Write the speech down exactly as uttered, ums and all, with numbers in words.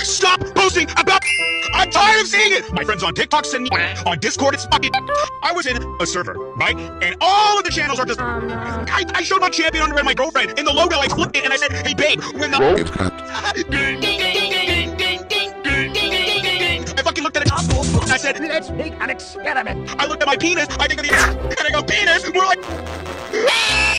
Stop posting about. I'm tired of seeing it. My friends on TikTok send me. On Discord, it's fucking. I was in a server, right? And all of the channels are just. I, I showed my champion underwear to my girlfriend. In the logo, I flipped it and I said, "Hey, babe, when the." I fucking looked at it. I said, "Let's make an experiment." I looked at my penis. I think of the. And I go, "Penis." We're like.